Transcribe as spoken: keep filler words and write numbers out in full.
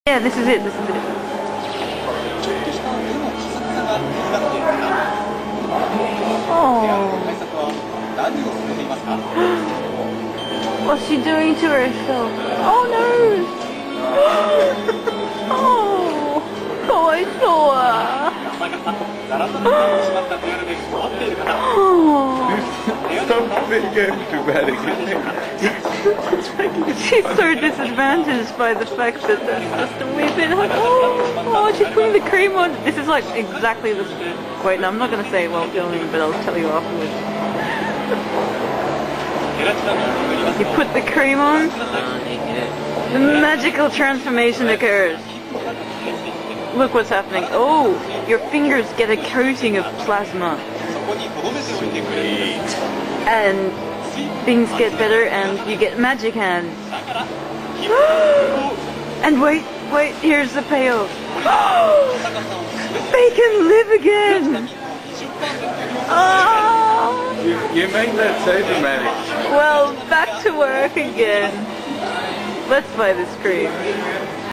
Yeah, this is it, this is it. Oh. What's she doing to herself? Oh no! Oh, kawaii-soa. Stop being dramatic. She's so disadvantaged by the fact that that's just a wee bit like, oh, oh, she's putting the cream on. This is like exactly the... Wait, no, I'm not going to say it while filming, but I'll tell you afterwards. You put the cream on, the magical transformation occurs. Look what's happening. Oh, your fingers get a coating of plasma. And things get better and you get magic hands. And wait, wait, here's the payoff. They can live again! Oh. You, you make that so dramatic. Well, back to work again. Let's buy this cream.